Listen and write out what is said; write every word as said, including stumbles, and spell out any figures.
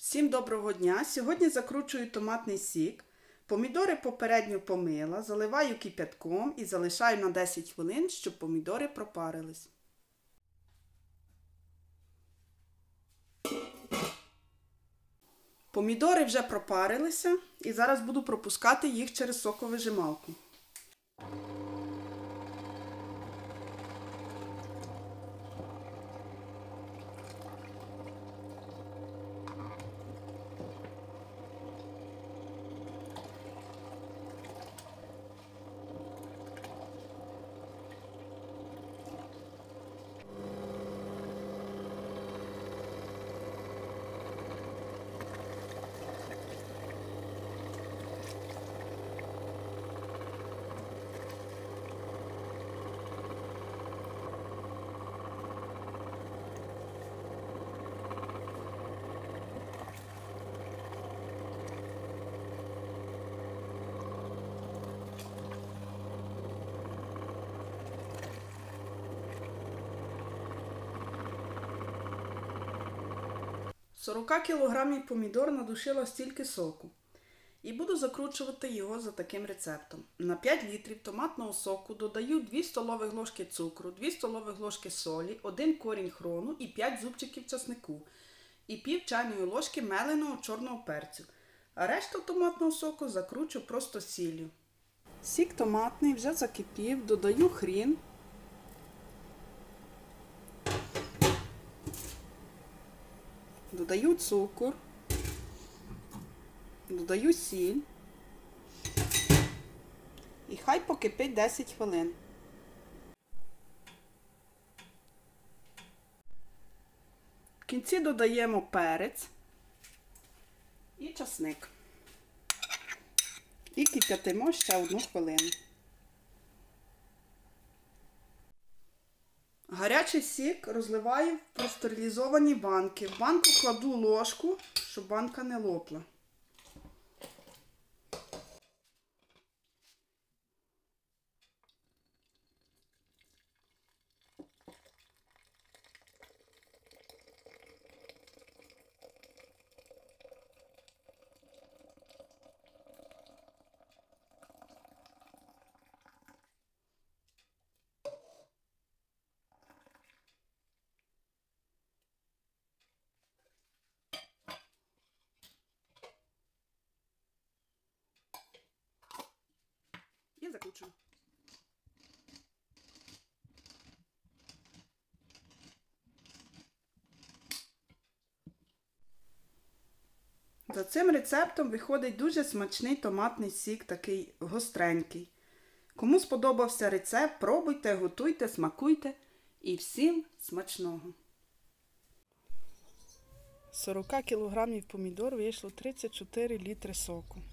Всім доброго дня! Сьогодні закручую томатний сік. Помідори попередньо помила, заливаю кип'ятком і залишаю на десять хвилин, щоб помідори пропарились. Помідори вже пропарилися і зараз буду пропускати їх через соковижималку. сорок кілограмів помідор надушила стільки соку. І буду закручувати його за таким рецептом. На п'ять літрів томатного соку додаю дві столових ложки цукру, дві столових ложки солі, один корінь хрону і п'ять зубчиків часнику. І пів чайної ложки меленого чорного перцю. А решту томатного соку закручу просто сіллю. Сік томатний вже закипів, додаю хрін. Додаю цукор, додаю сіль і хай покипить десять хвилин. В кінці додаємо перець і часник. І кип'ятимо ще одну хвилину. Гарячий сік розливаю в простерилізовані банки. В банку кладу ложку, щоб банка не лопла. І закручую. За цим рецептом виходить дуже смачний томатний сік, такий гостренький. Кому сподобався рецепт, пробуйте, готуйте, смакуйте і всім смачного! з сорока кілограмів помідор вийшло тридцять чотири літри соку.